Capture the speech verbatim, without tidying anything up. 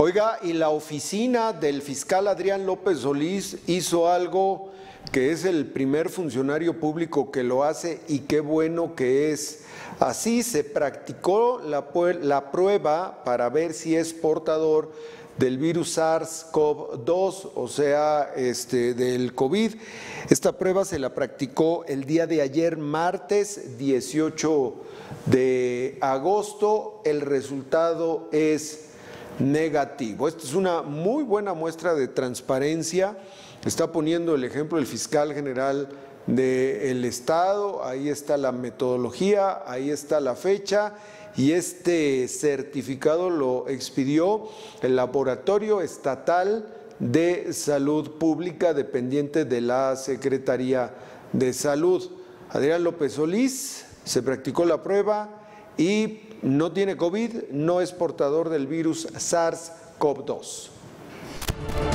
Oiga, y la oficina del fiscal Adrián López Solís hizo algo que es el primer funcionario público que lo hace y qué bueno que es. Así se practicó la, la prueba para ver si es portador del virus SARS CoV dos, o sea, este, del COVID. Esta prueba se la practicó el día de ayer, martes dieciocho de agosto. El resultado es negativo. Esta es una muy buena muestra de transparencia. Está poniendo el ejemplo el fiscal general del Estado, ahí está la metodología, ahí está la fecha, y este certificado lo expidió el Laboratorio Estatal de Salud Pública dependiente de la Secretaría de Salud. Adrián López Solís se practicó la prueba y no tiene COVID, no es portador del virus SARS CoV dos.